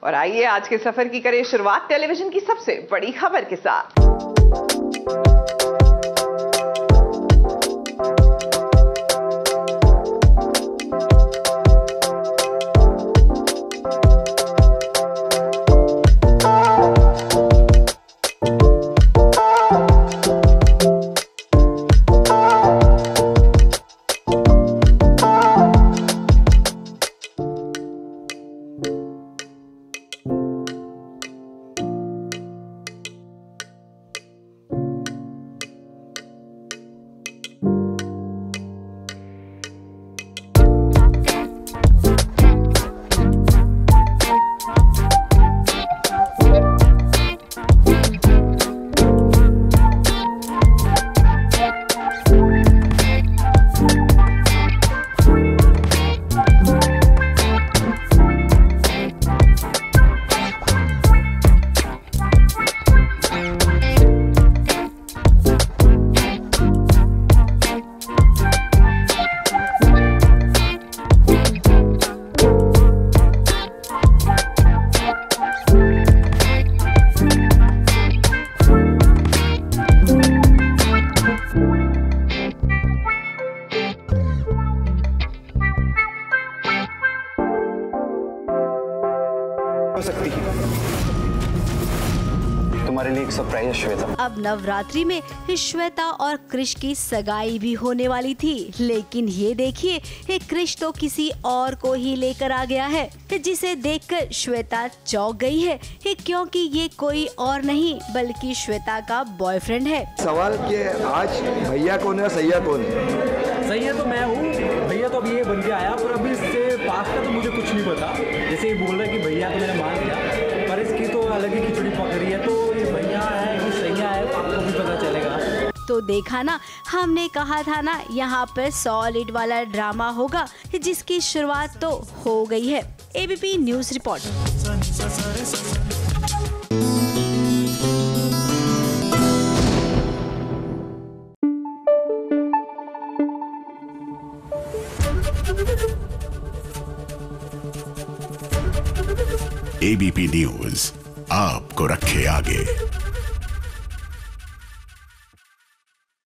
और आइए आज के सफर की करें शुरुआत टेलीविजन की सबसे बड़ी खबर के साथ। तुम्हारे लिए एक सरप्राइज है श्वेता। अब नवरात्रि में श्वेता और कृष की सगाई भी होने वाली थी, लेकिन ये देखिए कृष तो किसी और को ही लेकर आ गया है, जिसे देखकर श्वेता चौंक गई है क्योंकि ये कोई और नहीं बल्कि श्वेता का बॉयफ्रेंड है। सवाल कि आज भैया कौन है, सैया कौन है? सैया तो मैं हूँ, भैया तो अभी ये बन के आया, पर अभी इससे पास का तो मुझे कुछ नहीं पता। जैसे ये बोल रहा है कि भैया तो मैंने मान लिया, पर इसकी तो अलग ही खिचड़ी पक रही है, तो ये भैया है कि सैया है तो आपको भी पता चलेगा। तो देखा ना, हमने कहा था ना यहाँ पर सॉलिड वाला ड्रामा होगा, जिसकी शुरुआत तो हो गई है। ABP news report. ABP news आपको रखे आगे।